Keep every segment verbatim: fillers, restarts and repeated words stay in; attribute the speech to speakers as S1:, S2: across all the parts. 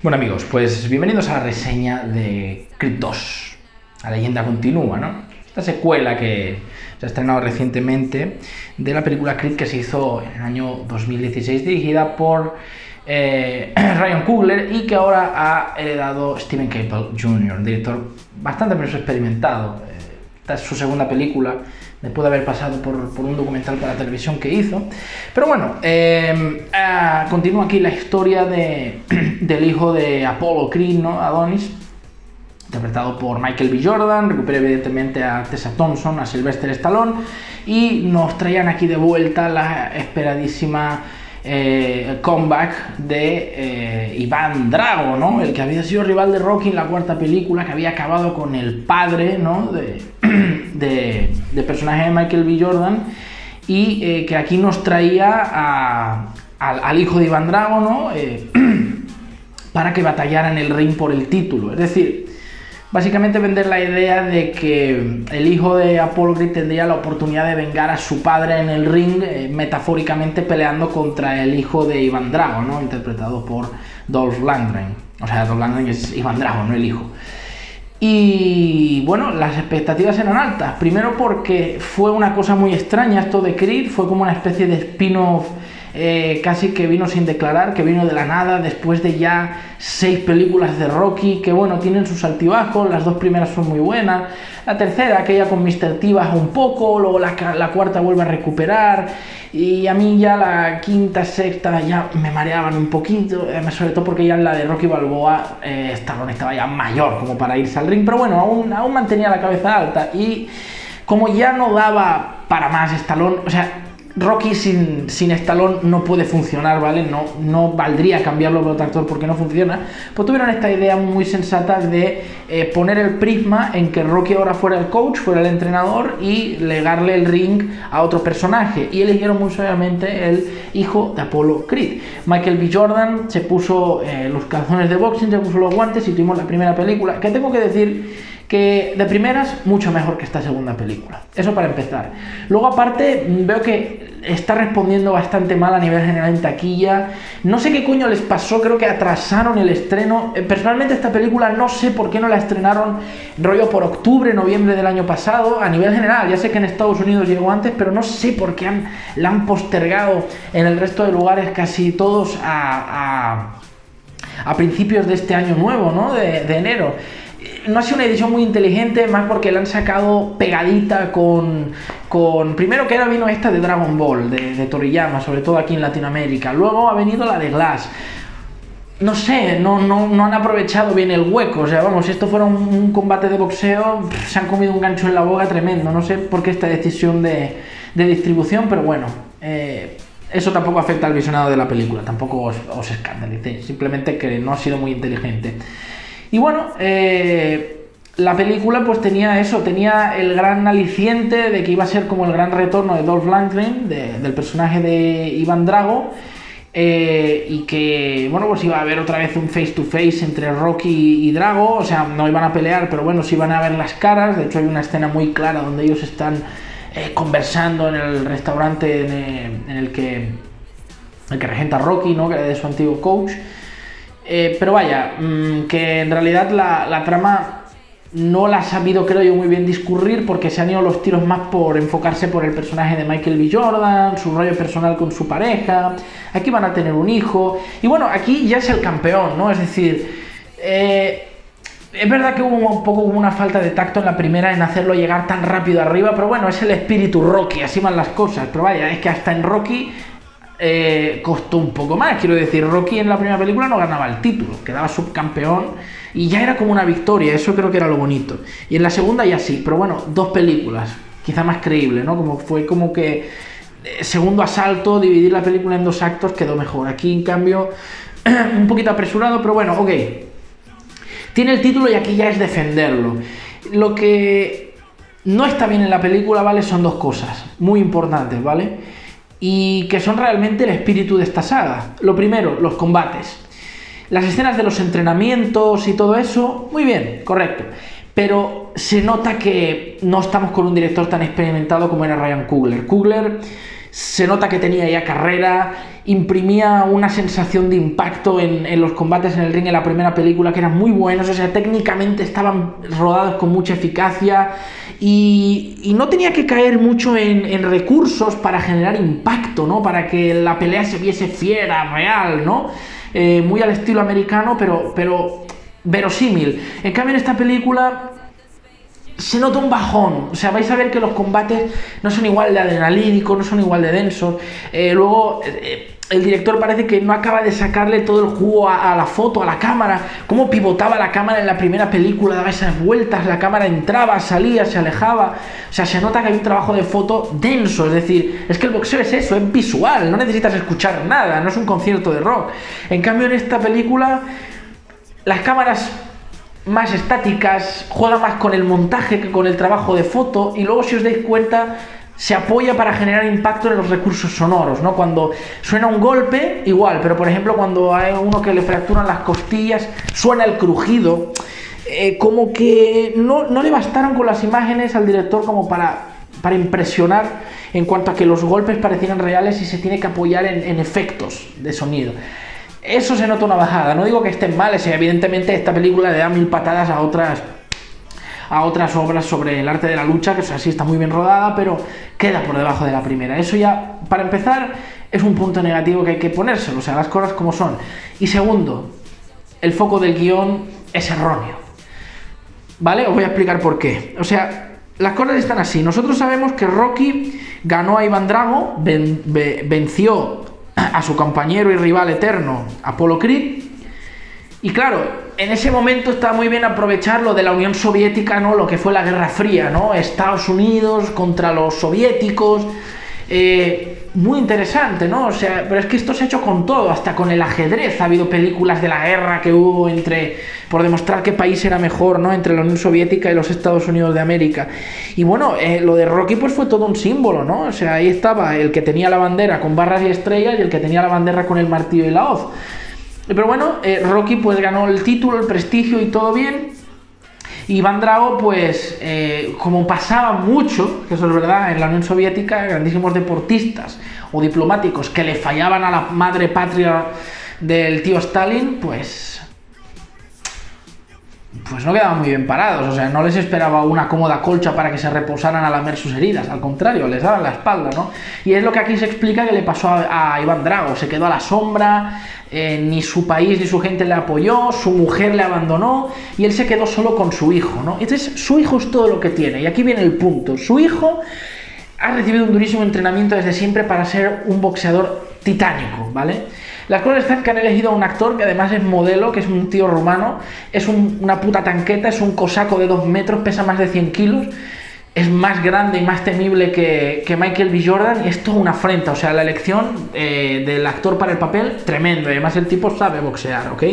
S1: Bueno amigos, pues bienvenidos a la reseña de Creed dos. La leyenda continúa, ¿no? Esta secuela que se ha estrenado recientemente de la película Creed, que se hizo en el año dos mil dieciséis, dirigida por eh, Ryan Coogler, y que ahora ha heredado Steven Caple junior, un director bastante menos experimentado. Esta es su segunda película, después de haber pasado por, por un documental para televisión que hizo. Pero bueno, eh, eh, continúa aquí la historia de, del hijo de Apollo Creed, ¿no? Adonis, interpretado por Michael B. Jordan. Recupera evidentemente a Tessa Thompson, a Sylvester Stallone, y nos traían aquí de vuelta la esperadísima eh, comeback de eh, Iván Drago, ¿no? El que había sido rival de Rocky en la cuarta película, que había acabado con el padre, ¿no? de, de, de personaje de Michael B. Jordan, y eh, que aquí nos traía a, al, al hijo de Iván Drago, ¿no? Eh, para que batallara en el ring por el título. Es decir, básicamente vender la idea de que el hijo de Apollo Creed tendría la oportunidad de vengar a su padre en el ring, eh, metafóricamente peleando contra el hijo de Iván Drago, ¿no? Interpretado por Dolph Lundgren. O sea, Dolph Lundgren es Iván Drago, no el hijo. Y bueno, las expectativas eran altas. Primero porque fue una cosa muy extraña esto de Creed, fue como una especie de spin-off eh, casi que vino sin declarar, que vino de la nada después de ya seis películas de Rocky, que bueno, tienen sus altibajos. Las dos primeras son muy buenas, la tercera, aquella con mister T, baja un poco, luego la, la cuarta vuelve a recuperar, y a mí ya la quinta, sexta ya me mareaban un poquito, eh, sobre todo porque ya en la de Rocky Balboa eh, Stallone estaba ya mayor como para irse al ring, pero bueno, aún, aún mantenía la cabeza alta, y como ya no daba para más Stallone, o sea, Rocky sin, sin Stallone no puede funcionar, ¿vale? No, no valdría cambiarlo por otro actor porque no funciona. Pues tuvieron esta idea muy sensata de eh, poner el prisma en que Rocky ahora fuera el coach, fuera el entrenador, y legarle el ring a otro personaje. Y eligieron muy sabiamente el hijo de Apollo Creed. Michael B. Jordan se puso eh, los calzones de boxing, se puso los guantes, y tuvimos la primera película, que tengo que decir que de primeras mucho mejor que esta segunda película. Eso para empezar. Luego aparte veo que está respondiendo bastante mal a nivel general en taquilla. No sé qué coño les pasó, creo que atrasaron el estreno. Personalmente esta película no sé por qué no la estrenaron rollo por octubre, noviembre del año pasado. A nivel general, ya sé que en Estados Unidos llegó antes, pero no sé por qué han, la han postergado en el resto de lugares casi todos a, a, a principios de este año nuevo, ¿no? De, de enero. No ha sido una edición muy inteligente, más porque la han sacado pegadita con, con... Primero que era vino esta de Dragon Ball, de, de Toriyama, sobre todo aquí en Latinoamérica. Luego ha venido la de Glass. No sé, no, no, no han aprovechado bien el hueco. O sea, vamos, si esto fuera un, un combate de boxeo, pff, se han comido un gancho en la boca tremendo. No sé por qué esta decisión de, de distribución, pero bueno, eh, eso tampoco afecta al visionado de la película. Tampoco os, os escandalicéis, simplemente que no ha sido muy inteligente. Y bueno, eh, la película pues tenía eso, tenía el gran aliciente de que iba a ser como el gran retorno de Dolph Lundgren, de, del personaje de Iván Drago, eh, y que, bueno, pues iba a haber otra vez un face to face entre Rocky y Drago. O sea, no iban a pelear, pero bueno, sí iban a ver las caras. De hecho hay una escena muy clara donde ellos están eh, conversando en el restaurante en el, en el que, el que regenta Rocky, ¿no? Que era de su antiguo coach. Eh, pero vaya, mmm, que en realidad la, la trama no la ha sabido, creo yo, muy bien discurrir, porque se han ido los tiros más por enfocarse por el personaje de Michael B. Jordan, su rollo personal con su pareja. Aquí van a tener un hijo, y bueno, aquí ya es el campeón, ¿no? Es decir, eh, es verdad que hubo un poco una falta de tacto en la primera en hacerlo llegar tan rápido arriba, pero bueno, es el espíritu Rocky, así van las cosas. Pero vaya, es que hasta en Rocky Eh, costó un poco más. Quiero decir, Rocky en la primera película no ganaba el título, quedaba subcampeón y ya era como una victoria. Eso creo que era lo bonito. Y en la segunda ya sí, pero bueno, dos películas, quizá más creíble, ¿no? Como fue como que eh, segundo asalto, dividir la película en dos actos quedó mejor. Aquí en cambio un poquito apresurado, pero bueno, ok, tiene el título y aquí ya es defenderlo. Lo que no está bien en la película, ¿vale? Son dos cosas muy importantes, ¿vale? Y que son realmente el espíritu de esta saga. Lo primero, los combates. Las escenas de los entrenamientos y todo eso, muy bien, correcto. Pero se nota que no estamos con un director tan experimentado como era Ryan Coogler. Coogler se nota que tenía ya carrera, imprimía una sensación de impacto en, en los combates en el ring en la primera película que eran muy buenos, o sea, técnicamente estaban rodados con mucha eficacia y, y no tenía que caer mucho en, en recursos para generar impacto, ¿no? Para que la pelea se viese fiera, real, ¿no? Eh, muy al estilo americano, pero, pero verosímil. En cambio, en esta película se nota un bajón, o sea, vais a ver que los combates no son igual de adrenalínicos, no son igual de densos. Eh, luego, eh, el director parece que no acaba de sacarle todo el jugo a, a la foto, a la cámara. Cómo pivotaba la cámara en la primera película, daba esas vueltas, la cámara entraba, salía, se alejaba. O sea, se nota que hay un trabajo de foto denso, es decir, es que el boxeo es eso, es visual, no necesitas escuchar nada, no es un concierto de rock. En cambio, en esta película, las cámaras más estáticas, juega más con el montaje que con el trabajo de foto, y luego, si os dais cuenta, se apoya para generar impacto en los recursos sonoros, ¿no? Cuando suena un golpe, igual, pero por ejemplo cuando hay uno que le fracturan las costillas, suena el crujido, eh, como que no, no le bastaron con las imágenes al director como para, para impresionar en cuanto a que los golpes parecieran reales y se tiene que apoyar en, en efectos de sonido. Eso se nota una bajada, no digo que estén mal, evidentemente esta película le da mil patadas a otras, a otras obras sobre el arte de la lucha, que o sea, sí está muy bien rodada, pero queda por debajo de la primera. Eso ya, para empezar, es un punto negativo que hay que ponérselo, o sea, las cosas como son. Y segundo, el foco del guión es erróneo, ¿vale? Os voy a explicar por qué. O sea, las cosas están así. Nosotros sabemos que Rocky ganó a Iván Drago, ven, ven, venció a su compañero y rival eterno, Apollo Creed, y claro, en ese momento estaba muy bien aprovechar lo de la Unión Soviética, ¿no? Lo que fue la Guerra Fría, ¿no? Estados Unidos contra los soviéticos, eh, muy interesante, ¿no? O sea, pero es que esto se ha hecho con todo, hasta con el ajedrez. Ha habido películas de la guerra que hubo entre, por demostrar qué país era mejor, ¿no? Entre la Unión Soviética y los Estados Unidos de América. Y bueno, eh, lo de Rocky pues fue todo un símbolo, ¿no? O sea, ahí estaba el que tenía la bandera con barras y estrellas y el que tenía la bandera con el martillo y la hoz. Pero bueno, eh, Rocky pues ganó el título, el prestigio y todo bien. Y Iván Drago, pues, eh, como pasaba mucho, que eso es verdad, en la Unión Soviética, grandísimos deportistas o diplomáticos que le fallaban a la madre patria del tío Stalin, pues, pues no quedaban muy bien parados. O sea, no les esperaba una cómoda colcha para que se reposaran a lamer sus heridas, al contrario, les daban la espalda, ¿no? Y es lo que aquí se explica que le pasó a, a Iván Drago. Se quedó a la sombra, eh, ni su país ni su gente le apoyó, su mujer le abandonó y él se quedó solo con su hijo, ¿no? Entonces, su hijo es todo lo que tiene, y aquí viene el punto. Su hijo ha recibido un durísimo entrenamiento desde siempre para ser un boxeador titánico, ¿vale? Las cosas están que han elegido a un actor que además es modelo, que es un tío rumano, es un, una puta tanqueta, es un cosaco de dos metros, pesa más de cien kilos, es más grande y más temible que, que Michael B. Jordan, y esto es una afrenta. O sea, la elección eh, del actor para el papel, tremendo, y además el tipo sabe boxear, ¿ok?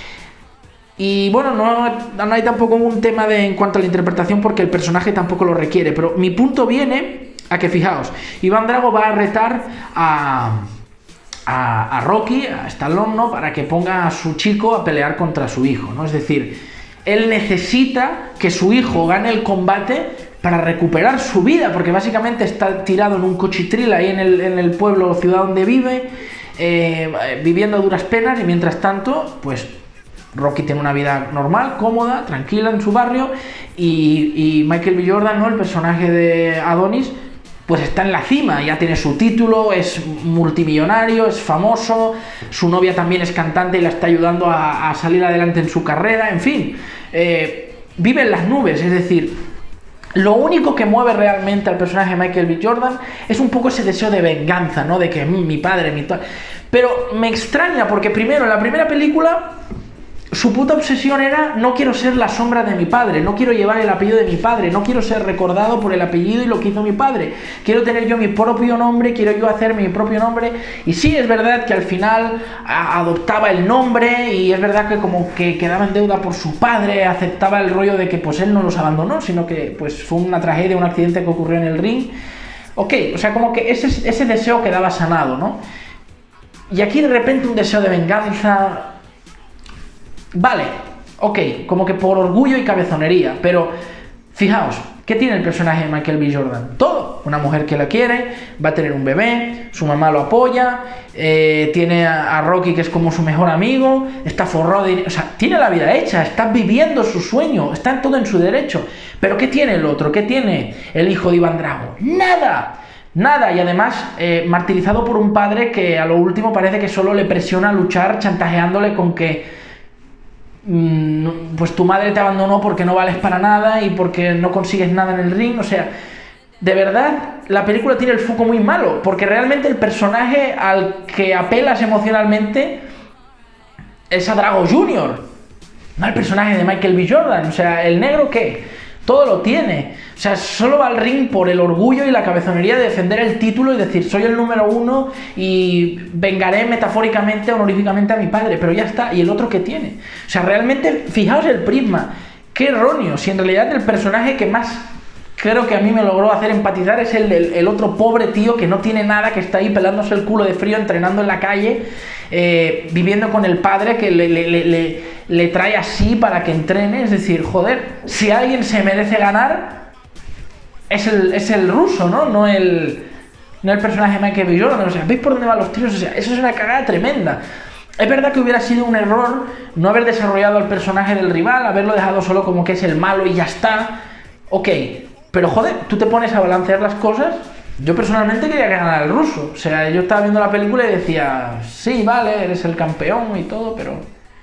S1: Y bueno, no, no hay tampoco un tema de, en cuanto a la interpretación, porque el personaje tampoco lo requiere, pero mi punto viene a que, fijaos, Iván Drago va a retar a... A, a Rocky, a Stallone, ¿no? Para que ponga a su chico a pelear contra su hijo, ¿no? Es decir, él necesita que su hijo gane el combate para recuperar su vida, porque básicamente está tirado en un cochitril ahí en el, en el pueblo o ciudad donde vive, eh, viviendo a duras penas, y mientras tanto, pues Rocky tiene una vida normal, cómoda, tranquila en su barrio, y, y Michael B. Jordan, ¿no? El personaje de Adonis, pues está en la cima, ya tiene su título, es multimillonario, es famoso, su novia también es cantante y la está ayudando a, a salir adelante en su carrera, en fin, eh, vive en las nubes. Es decir, lo único que mueve realmente al personaje de Michael B. Jordan es un poco ese deseo de venganza, ¿no? De que mmm, mi padre, mi padre... Pero me extraña porque primero, en la primera película, su puta obsesión era: no quiero ser la sombra de mi padre, no quiero llevar el apellido de mi padre, no quiero ser recordado por el apellido y lo que hizo mi padre, quiero tener yo mi propio nombre, quiero yo hacer mi propio nombre. Y sí, es verdad que al final a, adoptaba el nombre, y es verdad que como que quedaba en deuda por su padre, aceptaba el rollo de que pues él no los abandonó, sino que pues fue una tragedia, un accidente que ocurrió en el ring. Ok, o sea, como que ese, ese deseo quedaba sanado, ¿no? Y aquí de repente un deseo de venganza... Vale, ok, como que por orgullo y cabezonería, pero fijaos, ¿Qué tiene el personaje de Michael B. Jordan? Todo. Una mujer que la quiere, va a tener un bebé, su mamá lo apoya, eh, tiene a, a Rocky que es como su mejor amigo, está forrado de... O sea, tiene la vida hecha, está viviendo su sueño, está todo en su derecho. Pero ¿qué tiene el otro? ¿Qué tiene el hijo de Iván Drago? ¡Nada! Nada, y además eh, martirizado por un padre que a lo último parece que solo le presiona a luchar, chantajeándole con que mmm, pues tu madre te abandonó porque no vales para nada y porque no consigues nada en el ring. O sea, de verdad la película tiene el foco muy malo, porque realmente el personaje al que apelas emocionalmente es a Drago junior, no el personaje de Michael B. Jordan. O sea, el negro ¿qué? Todo lo tiene. O sea, solo va al ring por el orgullo y la cabezonería de defender el título y decir soy el número uno y vengaré metafóricamente, honoríficamente a mi padre, pero ya está. ¿Y el otro qué tiene? O sea, realmente, fijaos el prisma, qué erróneo. Si en realidad el personaje que más creo que a mí me logró hacer empatizar es el, el, el otro pobre tío que no tiene nada, que está ahí pelándose el culo de frío, entrenando en la calle, eh, viviendo con el padre que le, le, le, le, le trae así para que entrene. Es decir, joder, si alguien se merece ganar es el, es el ruso, ¿no? No el, no el personaje de Michael B. Jordan. O sea, ¿veis por dónde van los tiros? O sea, eso es una cagada tremenda. Es verdad que hubiera sido un error no haber desarrollado al personaje del rival, haberlo dejado solo como que es el malo y ya está. Ok, pero joder, tú te pones a balancear las cosas. Yo personalmente quería que ganara el ruso. O sea, yo estaba viendo la película y decía, sí, vale, eres el campeón y todo, pero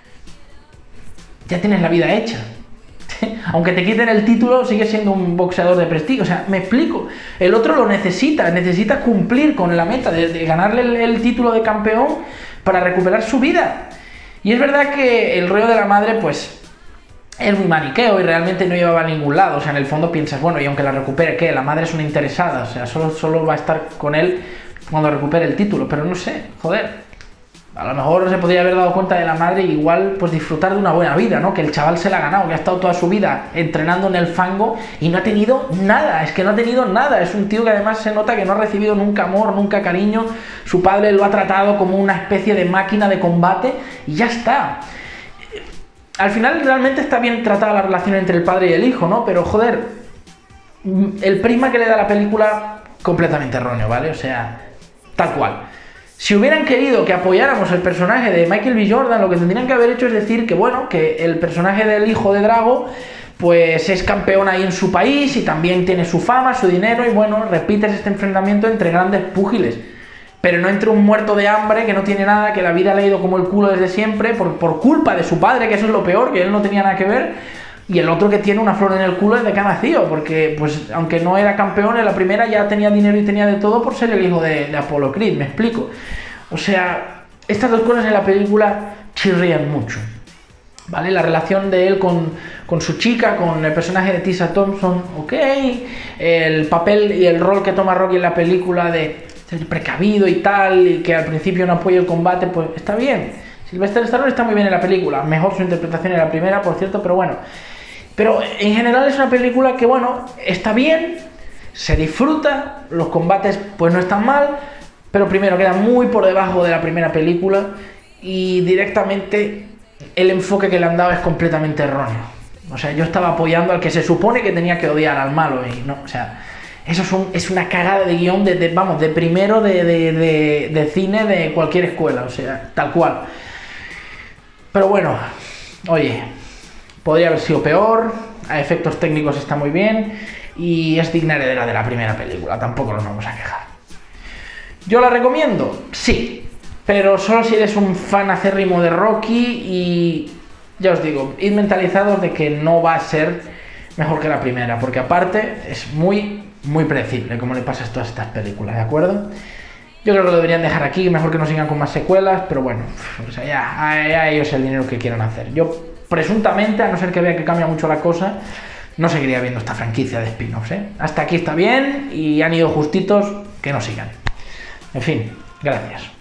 S1: ya tienes la vida hecha. Aunque te quiten el título, sigues siendo un boxeador de prestigio. O sea, me explico. El otro lo necesita, necesita cumplir con la meta de, de ganarle el, el título de campeón para recuperar su vida. Y es verdad que el rollo de la madre, pues es muy maniqueo y realmente no llevaba a ningún lado. O sea, en el fondo piensas, bueno, y aunque la recupere, ¿qué? La madre es una interesada, o sea, solo, solo va a estar con él cuando recupere el título. Pero no sé, joder, a lo mejor se podría haber dado cuenta de la madre y igual pues disfrutar de una buena vida, ¿no? Que el chaval se la ha ganado, que ha estado toda su vida entrenando en el fango y no ha tenido nada. Es que no ha tenido nada. Es un tío que además se nota que no ha recibido nunca amor, nunca cariño. Su padre lo ha tratado como una especie de máquina de combate y ya está. Al final realmente está bien tratada la relación entre el padre y el hijo, ¿no? Pero joder, el prisma que le da la película completamente erróneo, ¿vale? O sea, tal cual. Si hubieran querido que apoyáramos el personaje de Michael B. Jordan, lo que tendrían que haber hecho es decir que, bueno, que el personaje del hijo de Drago pues es campeón ahí en su país y también tiene su fama, su dinero, y bueno, repites este enfrentamiento entre grandes púgiles. Pero no entre un muerto de hambre que no tiene nada, que la vida le ha ido como el culo desde siempre, por, por culpa de su padre, que eso es lo peor, que él no tenía nada que ver, y el otro que tiene una flor en el culo desde que ha nacido, porque pues aunque no era campeón en la primera, ya tenía dinero y tenía de todo por ser el hijo de, de Apollo Creed, me explico. O sea, estas dos cosas en la película chirrían mucho, ¿vale? La relación de él con, con su chica, con el personaje de Tessa Thompson, ok, el papel y el rol que toma Rocky en la película de ser precavido y tal, y que al principio no apoya el combate, pues está bien. Sylvester Stallone está muy bien en la película, mejor su interpretación en la primera, por cierto, pero bueno. Pero en general es una película que, bueno, está bien, se disfruta, los combates pues no están mal, pero primero queda muy por debajo de la primera película y directamente el enfoque que le han dado es completamente erróneo. O sea, yo estaba apoyando al que se supone que tenía que odiar, al malo, y no, o sea, eso es, un, es una cagada de guión de, de, vamos, de primero de, de, de, de cine de cualquier escuela, o sea, tal cual. Pero bueno, oye, podría haber sido peor, a efectos técnicos está muy bien y es digna heredera de la primera película, tampoco nos vamos a quejar. ¿Yo la recomiendo? Sí, pero solo si eres un fan acérrimo de Rocky y ya os digo, id mentalizados de que no va a ser mejor que la primera, porque aparte es muy, muy predecible, como le pasa a todas estas películas, ¿de acuerdo? Yo creo que lo deberían dejar aquí, mejor que no sigan con más secuelas, pero bueno, o sea, ya, a, a ellos el dinero que quieran hacer. Yo, presuntamente, a no ser que vea que cambia mucho la cosa, no seguiría viendo esta franquicia de spin-offs, ¿eh? Hasta aquí está bien y han ido justitos, que no sigan. En fin, gracias.